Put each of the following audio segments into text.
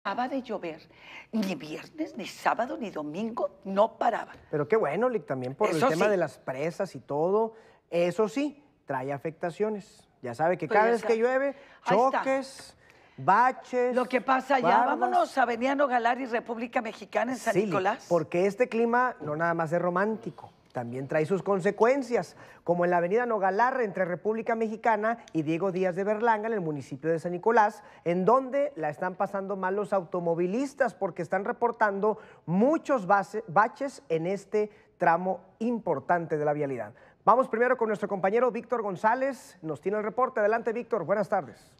Paraba de llover, ni viernes, ni sábado, ni domingo, no paraba. Pero qué bueno, Lick, también por el Eso tema sí. de las presas y todo. Eso sí, trae afectaciones. Ya sabe que Pues cada ya vez que sabe. llueve, Ahí está. choques, baches, Lo que pasa allá, barbas. vámonos a Avenida Nogalar y República Mexicana en San Sí, Lick, Nicolás. porque este clima no nada más es romántico, también trae sus consecuencias, como en la avenida Nogalar entre República Mexicana y Diego Díaz de Berlanga, en el municipio de San Nicolás, en donde la están pasando mal los automovilistas porque están reportando muchos baches en este tramo importante de la vialidad. Vamos primero con nuestro compañero Víctor González, nos tiene el reporte. Adelante, Víctor, buenas tardes.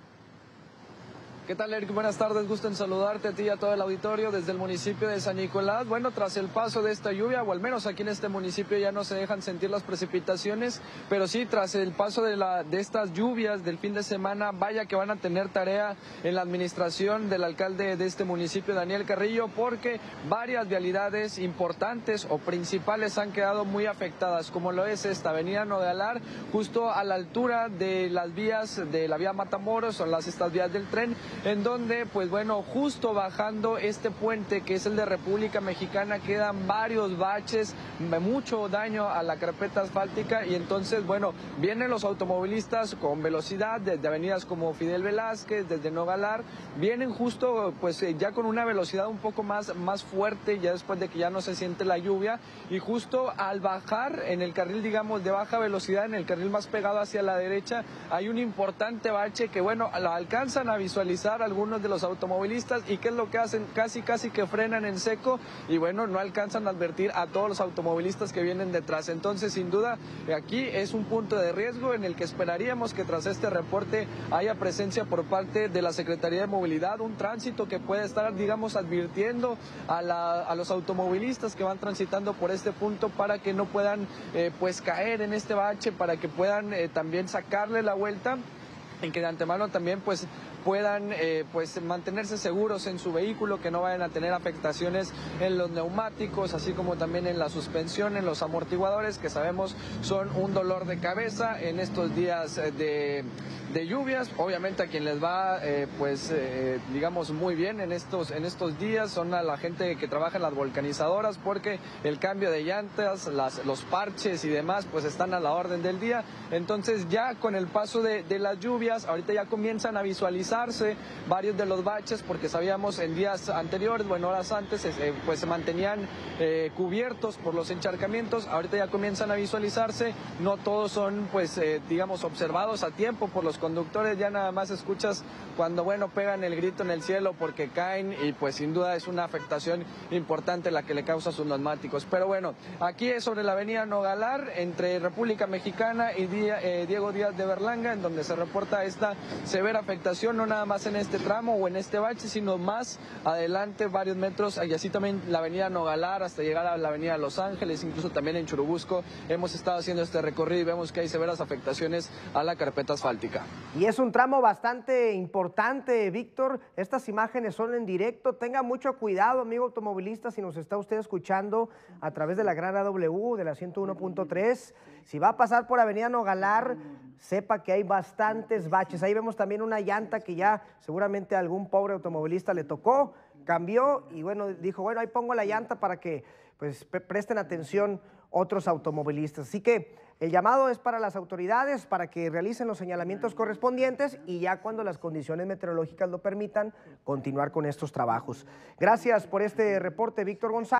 ¿Qué tal, Eric? Buenas tardes, gusto en saludarte a ti y a todo el auditorio desde el municipio de San Nicolás. Bueno, tras el paso de esta lluvia, o al menos aquí en este municipio ya no se dejan sentir las precipitaciones, pero sí, tras el paso de estas lluvias del fin de semana, vaya que van a tener tarea en la administración del alcalde de este municipio, Daniel Carrillo, porque varias vialidades importantes o principales han quedado muy afectadas, como lo es esta avenida Nogalar, justo a la altura de las vías de la vía Matamoros, son estas vías del tren, en donde, pues bueno, justo bajando este puente que es el de República Mexicana, quedan varios baches, mucho daño a la carpeta asfáltica, y entonces, bueno, vienen los automovilistas con velocidad desde avenidas como Fidel Velázquez, desde Nogalar, vienen justo, pues ya con una velocidad un poco más fuerte, ya después de que ya no se siente la lluvia, y justo al bajar en el carril, digamos, de baja velocidad, en el carril más pegado hacia la derecha, hay un importante bache que, bueno, lo alcanzan a visualizar algunos de los automovilistas. ¿Y qué es lo que hacen? Casi que frenan en seco, y bueno, no alcanzan a advertir a todos los automovilistas que vienen detrás. Entonces, sin duda, aquí es un punto de riesgo en el que esperaríamos que tras este reporte haya presencia por parte de la Secretaría de Movilidad, un tránsito que puede estar, digamos, advirtiendo a los automovilistas que van transitando por este punto para que no puedan pues caer en este bache, para que puedan también sacarle la vuelta, en que de antemano también pues puedan pues mantenerse seguros en su vehículo, que no vayan a tener afectaciones en los neumáticos, así como también en la suspensión, en los amortiguadores, que sabemos son un dolor de cabeza en estos días de lluvias. Obviamente a quien les va digamos muy bien en estos días son a la gente que trabaja en las volcanizadoras, porque el cambio de llantas, los parches y demás pues están a la orden del día. Entonces, ya con el paso de las lluvias, ahorita ya comienzan a visualizarse varios de los baches, porque sabíamos en días anteriores, bueno, horas antes, pues se mantenían cubiertos por los encharcamientos. Ahorita ya comienzan a visualizarse, no todos son pues digamos observados a tiempo por los conductores, ya nada más escuchas cuando, bueno, pegan el grito en el cielo porque caen, y pues sin duda es una afectación importante la que le causa a sus neumáticos. Pero bueno, aquí es sobre la avenida Nogalar entre República Mexicana y Diego Díaz de Berlanga, en donde se reporta esta severa afectación, no nada más en este tramo o en este bache, sino más adelante varios metros, y así también la avenida Nogalar hasta llegar a la avenida Los Ángeles, incluso también en Churubusco. Hemos estado haciendo este recorrido y vemos que hay severas afectaciones a la carpeta asfáltica. Y es un tramo bastante importante, Víctor. Estas imágenes son en directo. Tenga mucho cuidado, amigo automovilista, si nos está usted escuchando a través de la gran AW, de la 101.3. Si va a pasar por avenida Nogalar, sepa que hay bastantes baches. Ahí vemos también una llanta que ya seguramente a algún pobre automovilista le tocó, cambió y bueno, dijo, bueno, ahí pongo la llanta para que pues presten atención otros automovilistas. Así que el llamado es para las autoridades, para que realicen los señalamientos correspondientes y ya cuando las condiciones meteorológicas lo permitan, continuar con estos trabajos. Gracias por este reporte, Víctor González.